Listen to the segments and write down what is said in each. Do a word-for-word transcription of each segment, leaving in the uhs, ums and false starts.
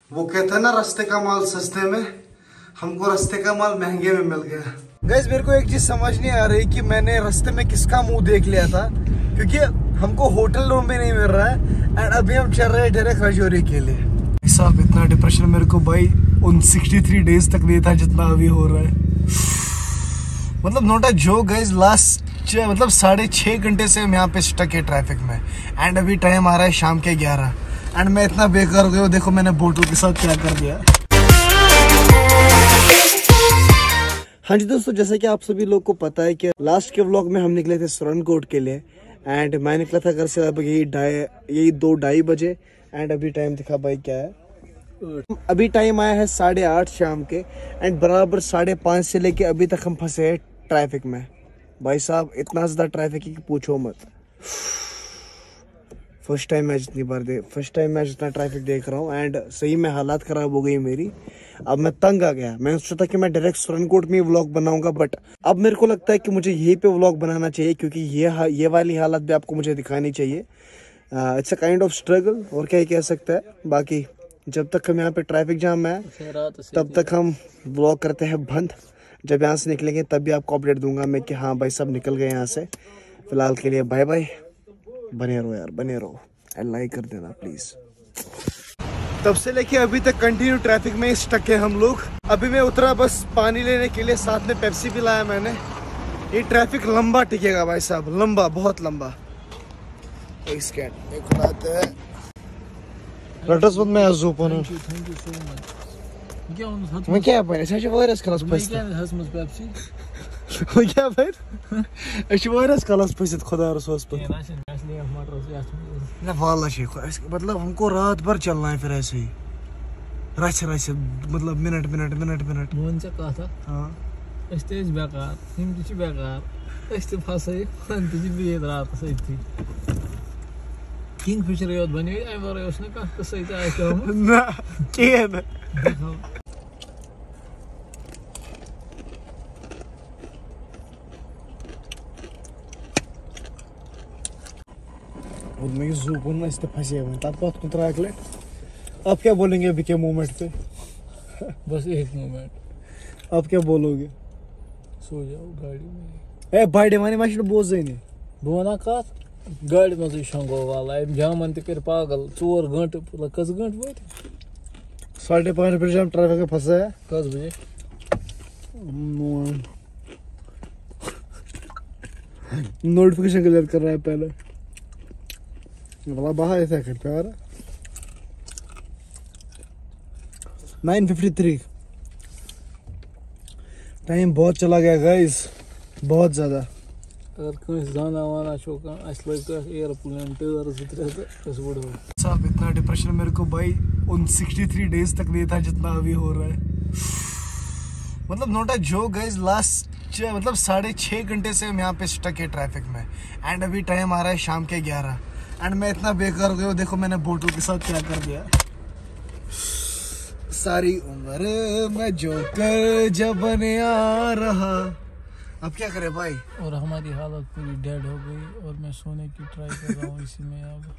वो कहते हैं ना रास्ते का माल सस्ते में, हमको रास्ते का माल महंगे में मिल गया। गाइस मेरे को एक चीज समझ नहीं आ रही कि मैंने रास्ते में किसका मुंह देख लिया था, क्योंकि हमको होटल रूम भी नहीं मिल रहा है एंड अभी हम चल रहे हैं डायरेक्ट राजौरी के लिए। साहब इतना डिप्रेशन मेरे को भाई उन तिरसठ डेज तक नहीं था जितना अभी हो रहा है। मतलब not a joke guys, last मतलब साढ़े छः घंटे से हम यहाँ पे स्टक है ट्रैफिक में एंड अभी टाइम आ रहा है शाम के ग्यारह एंड मैं इतना बेकार हो गया। देखो मैंने बोतल के साथ क्या कर दिया। हाँ जी दोस्तों, जैसा कि आप सभी लोग को पता है कि लास्ट के व्लॉग में हम निकले थे सुरनकोट के लिए एंड मैं निकला था घर से लगभग यही ढाई यही दो ढाई बजे एंड अभी टाइम दिखा भाई क्या है। अभी टाइम आया है साढ़े आठ शाम के एंड बराबर साढ़े पाँच से लेके अभी तक हम फंसे हैं ट्रैफिक में। भाई साहब इतना ज़्यादा ट्रैफिक है कि पूछो मत। फर्स्ट टाइम मैं जितनी बार दे फर्स्ट टाइम मैं जितना ट्रैफिक देख रहा हूँ एंड सही में हालात ख़राब हो गई मेरी। अब मैं तंग आ गया। मैंने सोचा था कि मैं डायरेक्ट सुरनकोट में ही व्लॉग बनाऊंगा, बट अब मेरे को लगता है कि मुझे यहीं पे व्लॉग बनाना चाहिए क्योंकि ये ये वाली हालत भी आपको मुझे दिखानी चाहिए। It's a kind of struggle और क्या ही कह सकता है। बाकी जब तक हम यहाँ पे ट्रैफिक जाम है तब तक हम व्लॉग करते हैं बंद। जब यहाँ से निकलेंगे तब भी आपको अपडेट दूंगा मैं कि हाँ भाई सब निकल गए यहाँ से। फिलहाल के लिए बाय बाय। बने रहो यार, बने रहो एंड लाइक कर देना प्लीज। तब से लेके अभी तक कंटिन्यू ट्रैफिक में स्टक है हम लोग। अभी मैं उतरा बस पानी लेने के लिए, साथ में पेप्सी भी लाया मैंने। ये ट्रैफिक लंबा टिकेगा भाई साहब, लंबा, बहुत लंबा। एक सेकंड एक खुलाते हैं रटस बंद में आजू पन थैंक यू सो मच। मैं क्या पन ऐसे वायरस कलस फसित पेप्सी क्या फिर ऐसे वायरस कलस फसित खुदा रसूल पर ना वाला शेख। मतलब हमको रात भर चलना है फिर ऐसे ही रच रच, मतलब minute minute minute minute Mohan से कहा था। हाँ अस तेज बेकार हम तुझे बेकार अस ते फसे हम तुझे बिहेद रात सही थी। किंग फिशर योद बने आई वारे उसने कहा तो सही था ऐसे हम ना क्या है और मैं जू ना इस फंसे हुए तब बात को तराक ले। आप क्या बोलेंगे अभी के मोमेंट पे? बस एक मोमेंट। आप क्या बोलोगे? सो जाओ गाड़ी में। ए बाइडे माने माशिन बोझ नहीं बोना का गाड़ी में शंगो वाला जामन तक पागल चोर घंटे कस घंटे वो साढ़े पाँच बजे हम ट्रैफिक में फंसे है। कस बजे नोटिफिकेशन क्लियर कर रहा है पहले बाहर ऐसा कर पे आ रहा नाइन फिफ्टी थ्री। टाइम बहुत चला गया गाइस, बहुत ज़्यादा। अगर कोई जाना वाना शोका अस लग एयरप्लेन टेलर से उस बुढ़ो साहब इतना डिप्रेशन मेरे को भाई उन तिरसठ डेज तक नहीं था जितना अभी हो रहा है। मतलब not a joke guys, last मतलब साढ़े छः घंटे से हम यहाँ पे स्टक है ट्रैफिक में एंड अभी टाइम आ रहा है शाम के ग्यारह एंड मैं इतना बेकार हो गया। देखो मैंने बोतल के साथ क्या कर दिया। सारी उम्र मैं जोकर जब बने आ रहा। अब क्या करे भाई? और हमारी हालत पूरी डेड हो गई और मैं सोने की ट्राई कर रहा हूँ इसी में अब।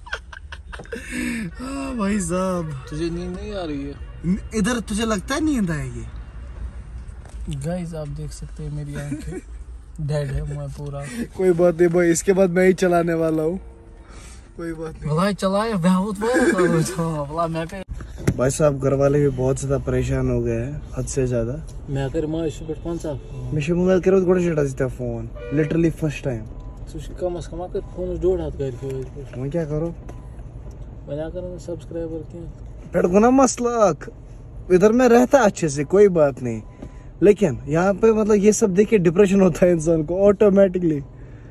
हाँ भाई साहब, तुझे नींद नहीं आ रही है? इधर तुझे लगता है नींद आएगी? गाइस आप देख सकते हैं मेरी आंखें डेड है मैं पूरा। कोई बात नहीं भाई, इसके बाद मैं ही चलाने वाला हूँ। कोई बात नहीं भला चलाए बहुत भला मैं पे भाई साहब घर वाले भी बहुत ज्यादा परेशान हो गए हैं, हद से ज्यादा। मैं कर मां इस पे कौन सा मैं मोबाइल करो गोड़ चढ़ा देता फोन लिटरली फर्स्ट टाइम। तो कम से कम कर फोन जोड़ हाथ कर के मैं क्या करूं? बना कर सब्सक्राइबर के पेड़ को ना मसला इधर में रहता अच्छे से, कोई बात नहीं, लेकिन यहाँ पे मतलब ये सब देख के डिप्रेशन होता है इंसान को ऑटोमेटिकली।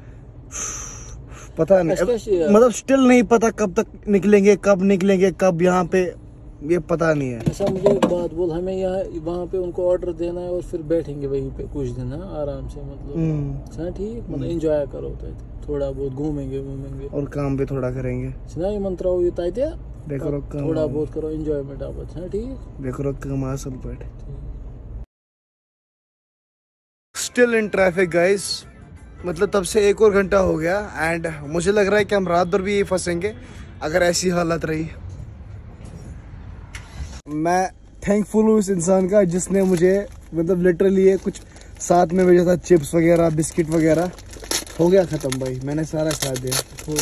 पता नहीं मतलब स्टिल नहीं पता कब तक निकलेंगे, कब निकलेंगे, कब यहाँ पे ये पता नहीं है। ऐसा मुझे एक बात बोल, हमें यहाँ वहाँ पे उनको ऑर्डर देना है और फिर बैठेंगे वहीं पे कुछ दिन है आराम से, मतलब हाँ ठीक, मतलब एंजॉय करो थोड़ा बहुत, घूमेंगे घूमेंगे और काम भी थोड़ा करेंगे। ये मंत्रा हुई ताइते देखो थोड़ा बहुत करो एंजॉयमेंट आप। हाँ ठीक, देखो कम असल बैठ। स्टिल इन ट्रैफिक गाइस, मतलब तब से एक और घंटा हो गया एंड मुझे लग रहा है कि हम रात भर भी यही फंसेंगे अगर ऐसी हालत रही। मैं थैंकफुल हूँ इस इंसान का जिसने मुझे मतलब लिटरली ये कुछ साथ में भेजा था, चिप्स वगैरह, बिस्किट वगैरह। हो गया ख़त्म भाई, मैंने सारा खा दिया।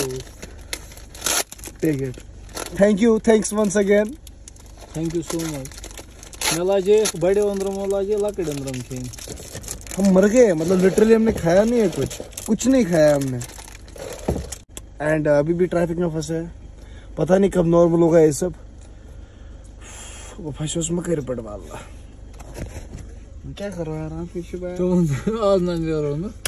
Take it, thank you, thanks once again. Thank you so much. मैं लाजे बड़े अंदरम लाजे लकड़े अंदरम खेन। हम मर गए, मतलब लिटरली हमने खाया नहीं है, कुछ कुछ नहीं खाया हमने। एंड अभी भी ट्रैफिक में फंसे हैं, पता नहीं कब नॉर्मल होगा ये सब। वो फंसे उसमें कर पड़ वाला क्या कर रहा है यार पीछे बैठ। तो आज ना दे रहा हूं ना।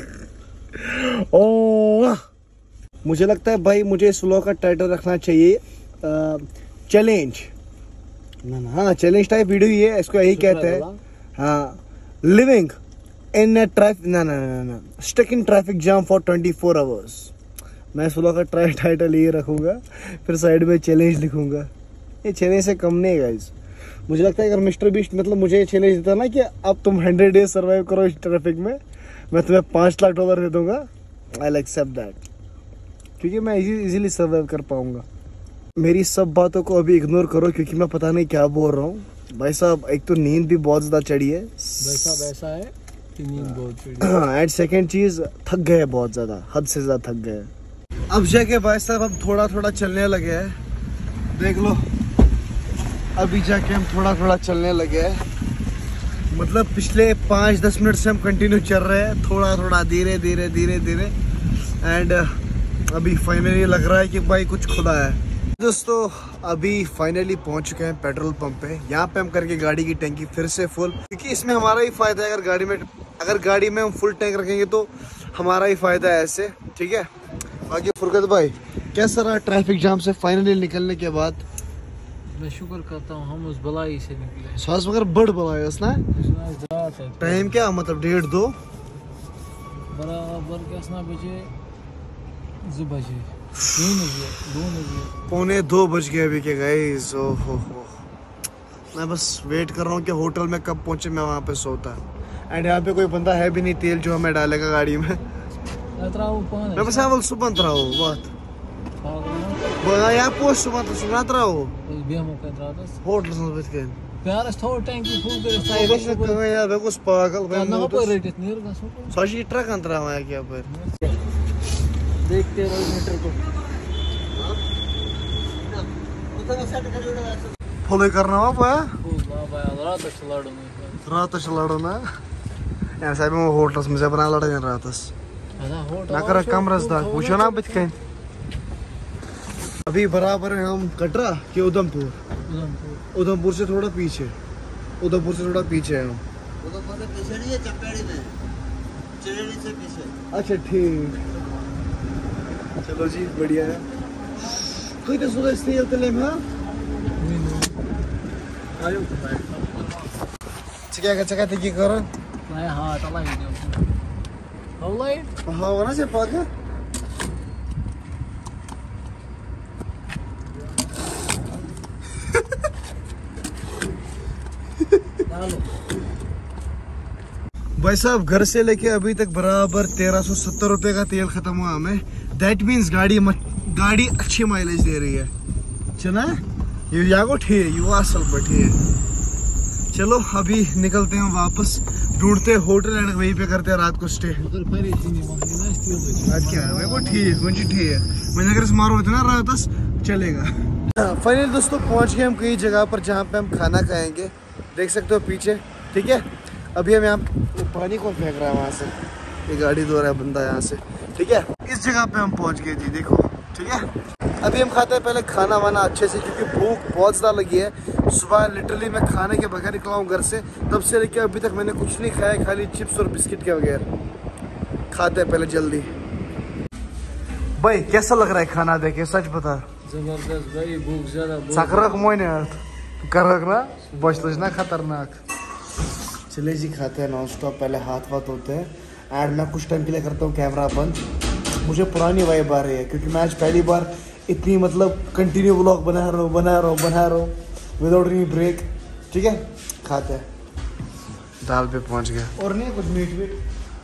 ओह मुझे लगता है भाई मुझे इस व्लॉग का टाइटल रखना चाहिए चैलेंज। ना ना हाँ चैलेंज टाइप वीडियो ही है, इसको यही कहते हैं। हाँ लिविंग इन ट्रैफिक, ना ना ना ना stuck in traffic jam for twenty four hours. मैं इस व्लॉग का टाइटल ये रखूंगा, फिर साइड में चैलेंज लिखूंगा। ये चैलेंज से कम नहीं है गाइस। मुझे लगता है अगर मिस्टर बीस्ट मतलब मुझे चैलेंज देता ना कि अब तुम हंड्रेड डेज सर्वाइव करो इस ट्रैफिक में, मैं तुम्हें पाँच लाख डॉलर दे दूंगा, आई विल एक्सेप्ट दैट, क्योंकि मैं इजीली सर्वाइव कर पाऊंगा। मेरी सब बातों को अभी इग्नोर करो क्योंकि मैं पता नहीं क्या बोल रहा हूँ भाई साहब। एक तो नींद भी बहुत ज्यादा चढ़ी है, वैसा वैसा है कि नींद बहुत चढ़ी। एंड सेकेंड चीज थक गए बहुत ज्यादा, हद से ज्यादा थक गए। अब जाके भाई साहब अब थोड़ा थोड़ा चलने लगे हैं, देख लो अभी जाके हम थोड़ा थोड़ा चलने लगे हैं। मतलब पिछले पाँच दस मिनट से हम कंटिन्यू चल रहे हैं, थोड़ा थोड़ा धीरे धीरे धीरे धीरे। एंड अभी फाइनली लग रहा है कि भाई कुछ खुदा है। दोस्तों अभी फाइनली पहुंच चुके हैं पेट्रोल पंप पे। यहाँ पे हम करके गाड़ी की टैंकी फिर से फुल, क्योंकि इसमें हमारा ही फायदा है। अगर गाड़ी में अगर गाड़ी में हम फुल टैंक रखेंगे तो हमारा ही फायदा है ऐसे, ठीक है। बाकी फुरकत भाई कैसा रहा ट्रैफिक जाम से फाइनली निकलने के बाद? मैं शुक्र करता हूँ हम उस बलाई से निकले। सास मगर बड़ बलाई ना टाइम क्या मतलब डेढ़ दो बराबर क्या बजे दो बजे पौने दो बज गए अभी के गाइस। ओ हो हो मैं बस वेट कर रहा हूँ कि होटल में कब पहुँचे, मैं वहाँ पे सोता। एंड यहाँ पे कोई बंदा है भी नहीं तेल जो हमें डालेगा गाड़ी में। मैं बस आवल सुबह रहा हूँ बात यहाँ पोस्ट सुबह तो सुना रहा हूँ होटल समझ के प्यार थोड़ टैंकी फुल कर यार मैं कुछ पागल मैं ना पर रेटित नहीं रखा साशी ट्रक अंतरा हुआ है क्या पर देखते रहो मीटर को फॉलो करना हुआ पाया रात चलाड़ो रात चलाड़ो ना यार साहब मैं होटल्स में से बना लड़ा रातस ना कर कमरस दा पूछो ना बच के। अभी बराबर है हम कटरा के उधमपुर। उधमपुर उधमपुर से थोड़ा पीछे, उधमपुर से थोड़ा पीछे है हम। उधमपुर से पीछे नहीं है, चपेड़ी में चपेड़ी से पीछे। अच्छा ठीक, चलो जी बढ़िया है। कोई तो सुबह इसलिए चलते ले मैं आयो क्या क्या क्या की करो मैं हां तला वीडियो ऑनलाइन हाँ वाला से पाके भाई साहब घर से लेके अभी तक बराबर तेरह सौ सत्तर रुपए का तेल खत्म हुआ हमें। दैट मीन्स गाड़ी गाड़ी अच्छी माइलेज दे रही है। चला ये यागो ठीक है, युवा असल पर ठीक है। चलो अभी निकलते हैं वापस, ढूंढते होटल एंड वहीं पे करते हैं रात को स्टे। आज क्या है वो ठीक है ठीक है, मैंने अगर मारो होते ना रात चलेगा। फाइनली दोस्तों पहुंच गए हम कई जगह पर जहाँ पे हम खाना खाएंगे, देख सकते हो पीछे, ठीक है। अभी हम यहाँ पानी कौन फेंक रहा है वहाँ से, ये गाड़ी धो रहा है बंदा यहाँ से, ठीक है। इस जगह पे हम पहुँच गए जी, देखो ठीक है। अभी हम खाते हैं पहले खाना वाना अच्छे से, क्योंकि भूख बहुत ज़्यादा लगी है। सुबह लिटरली मैं खाने के बगैर निकला हूँ घर से, तब से लेकर अभी तक मैंने कुछ नहीं खाया, खाली चिप्स और बिस्किट के बगैर। खाते हैं पहले जल्दी। भाई कैसा लग रहा है खाना देखे, सच बता। जबरदस्त भाई, भूख ज्यादा सकरक मोइने करक ना बचल ना खतरनाक। चले जी खाते हैं नॉन स्टॉप, पहले हाथ वाथ होते हैं। एंड मैं कुछ टाइम के लिए करता हूँ कैमरा बंद। मुझे पुरानी वाइब आ रही है क्योंकि मैं आज पहली बार इतनी मतलब कंटिन्यू व्लॉग बना रहा हूँ बना रहा हूँ बना रहा हूँ विदाउट एनी ब्रेक, ठीक है। खाते हैं, दाल पे पहुँच गया। और नहीं कुछ मीट वीट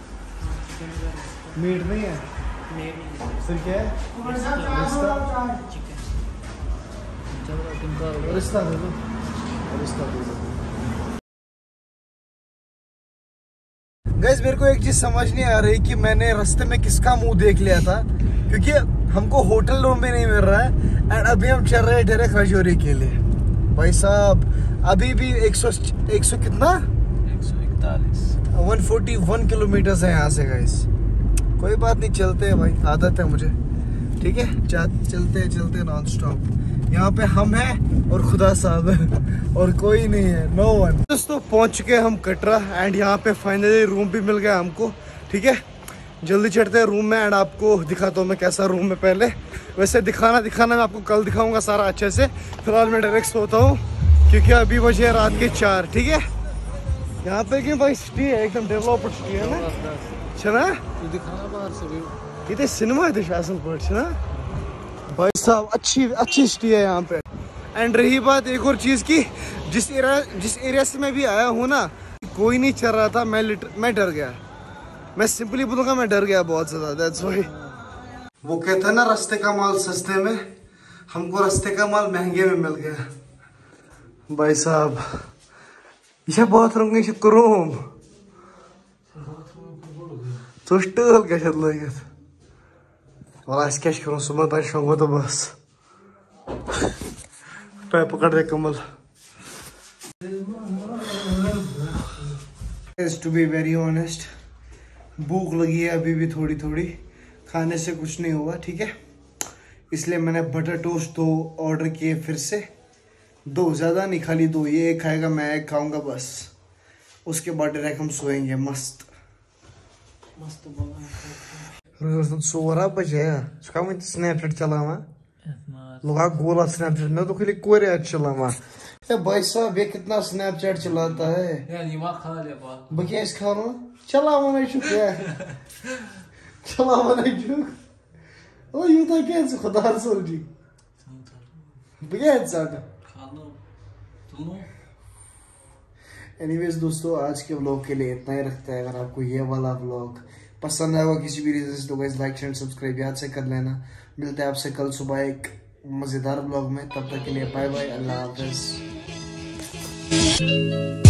मीट नहीं है, फिर क्या है, रिश्ता रिश्ता दे दो। गाइस मेरे को एक चीज समझ नहीं आ रही कि मैंने रास्ते में किसका मुंह देख लिया था, क्योंकि हमको होटल रूम भी नहीं मिल रहा है एंड अभी हम चल रहे हैं डायरेक्ट राजौरी के लिए। भाई साहब अभी भी एक सौ एक सौ कितना एक सौ इकतालीस एक सौ इकतालीस किलोमीटर है यहाँ से। गाइस कोई बात नहीं, चलते हैं भाई, आदत है मुझे, ठीक है। चलते हैं चलते हैं नॉन स्टॉप। यहाँ पे हम हैं और खुदा साहब है और कोई नहीं है, नो वन। दोस्तों पहुँच चुके हैं हम कटरा एंड यहाँ पे फाइनली रूम भी मिल गया हमको, ठीक है। जल्दी चढ़ते हैं रूम में एंड आपको दिखाता हूँ मैं कैसा रूम है। पहले वैसे दिखाना दिखाना मैं आपको कल दिखाऊंगा सारा अच्छे से। फिलहाल मैं डायरेक्ट सोता हूँ क्योंकि अभी बजे रात के चार, ठीक है। यहाँ पे क्यों भाई सिटी है, एकदम डेवलप्ड सिटी है ना, छना दिखाना बाहर से भी। ये सिनेमा है असल पर, छना भाई साहब अच्छी अच्छी सिटी है यहाँ पे। एंड रही बात एक और चीज़ की, जिस एरिया जिस एरिया से मैं भी आया हूँ ना, कोई नहीं चल रहा था, मैं लिटर मैं डर गया। मैं सिंपली बोलूँगा मैं डर गया बहुत ज़्यादा, दैट्स व्हाई। वो कहता है ना रास्ते का माल सस्ते में, हमको रास्ते का माल महंगे में मिल गया भाई साहब। यह बहुत रंग करूम तो स्टल क्या लगित और क्या करूँ सुबह तक शोंगो तो बस पे पकड़ दे Kamal. To be very honest भूख लगी है अभी भी थोड़ी थोड़ी, खाने से कुछ नहीं होगा, ठीक है। इसलिए मैंने बटर टोस्ट दो ऑर्डर किए, फिर से दो, ज़्यादा नहीं, खाली दो। ये एक खाएगा, मैं एक खाऊंगा बस, उसके बाद डायरेक्ट हम सोएंगे मस्त मस्त। सोलह बजे स्नैपचैट चलावा लगा गोला स्नैपचैट में तो खाली कोरिया चलावा। भाई साहब ये कितना स्नैपचैट चलाता है, बकिया इस खा रहा चलावा नहीं चुक चलावा नहीं चुक ओ यू तो क्या खुदा रसूल जी बकिया एनीवेज दोस्तों आज के व्लॉग के लिए इतना ही रखते हैं। अगर आपको ये वाला व्लॉग पसंद आएगा किसी भी रीजन से तो गाइस लाइक शेयर सब्सक्राइब याद से कर लेना। मिलते हैं आपसे कल सुबह एक मजेदार व्लॉग में, तब तक के लिए बाय बाय, अल्लाह हाफिज।